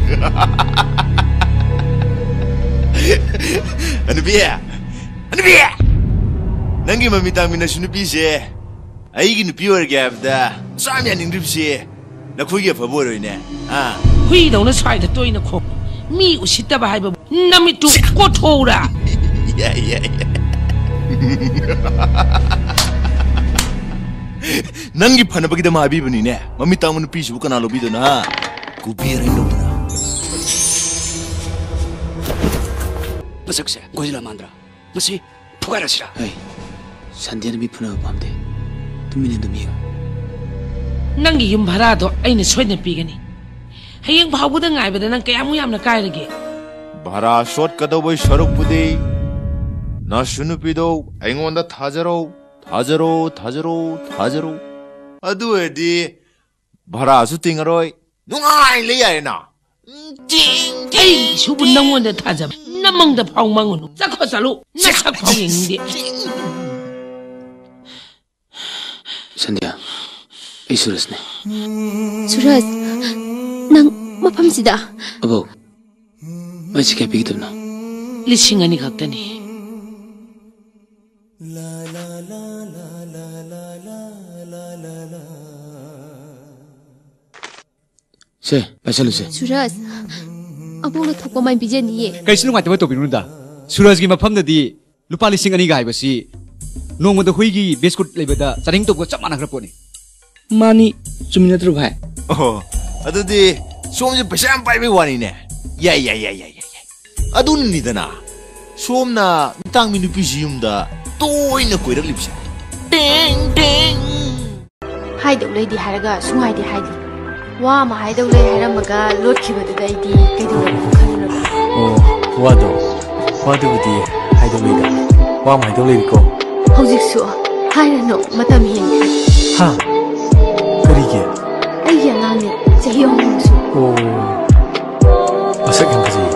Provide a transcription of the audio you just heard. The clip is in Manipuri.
Anubi! Nangi mamita mina sunupi se. Aigi nupi orge abda. Samya ningrup se. Nakhugi favor hoine. Ah. Hui dona swai da toina kho. Mi usita ba haiba. Nami tu ko thora. Yeah. Nangi phana bagida ma abi bani ne. Mamita mun pi su kana lobi dona. Kubere no. Masakse goila mandra. Masi pugarasira. Hey. Sandiana mi phuna pamde. Tumine dumiyo. Nangi yum bharado aina soina pigani. Hayeng bhawbuda ngaibada nang kayamu yamna kairage. Bhara short kadawai sharuk pudi. Na sunupido aingonda thajaro. Adu edi bhara su tingaroi. Nungai le yae na. Ting. Hey, subu nangonda thajab. Namang da phau mangunu. Zakho salu. Nasak phau yengde. Sandhya, ay Suraj ne. Suraj, nang mapam sida. Abo, may si kaya pigitab na. Lising ani kaktani. Se, pasalu se. Suraj, abo na thokpa may bijan niye. Kaisi nung atama to binunda. Suraj gi mafam na di lupa lising ani ga basi. Nong mada hui gi biskut lebeda charing to ko chamana khraponi. Mani, chumina tru bhai. Oh, adu di som je pesam pai bi wani ne. Ya. Adu ni dana. Som na mitang minu pisium da toina koirak lipsa. Ding. Hai dau lei di haraga sungai di hai di. Wa ma hai dau lei haramaga lot khibada dai di kaidu khalna. Oh, wado di hai dau lei da. Wa ma hai dau lei ko. Hojik su hai no matam hin. Ha. Karige. Ai ya nang ne chahi hong su. Oh. Masak yang kasi.